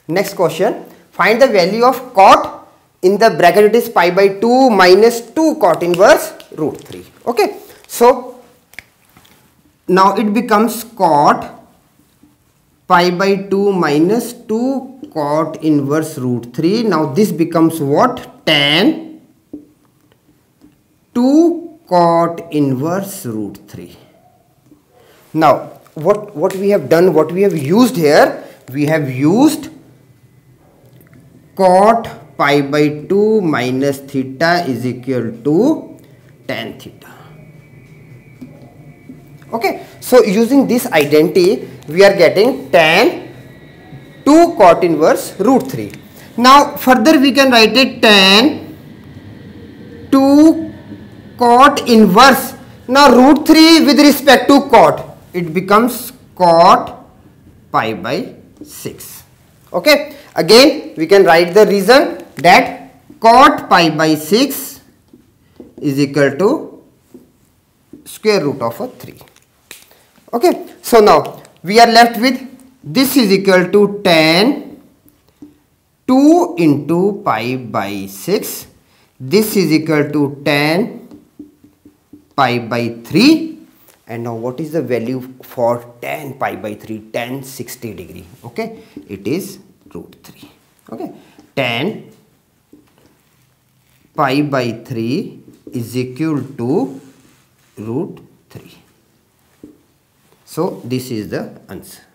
Next question, find the value of cot in the bracket, it is pi by 2 minus 2 cot inverse root 3. Okay, so now it becomes cot pi by 2 minus 2 cot inverse root 3. Now this becomes what? Tan 2 cot inverse root 3. Now what we have done, what we have used here, we have used cot pi by 2 minus theta is equal to tan theta. Okay, so using this identity we are getting tan 2 cot inverse root 3. Now further we can write it tan 2 cot inverse. Now root 3 with respect to cot, it becomes cot pi by 6. Okay, again we can write the reason that cot pi by 6 is equal to square root of a 3. Okay, so now we are left with this is equal to tan 2 into pi by 6. This is equal to tan pi by 3. And now what is the value for tan pi by 3? Tan 60 degree. Okay, it is root 3. Okay, tan pi by 3 is equal to root 3. So this is the answer.